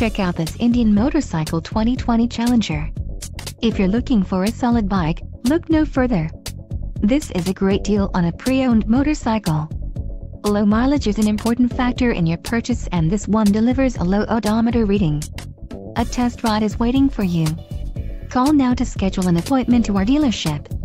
Check out this Indian motorcycle 2020 Challenger. If you're looking for a solid bike, look no further. This is a great deal on a pre-owned motorcycle. Low mileage is an important factor in your purchase, and this one delivers a low odometer reading. A test ride is waiting for you. Call now to schedule an appointment to our dealership.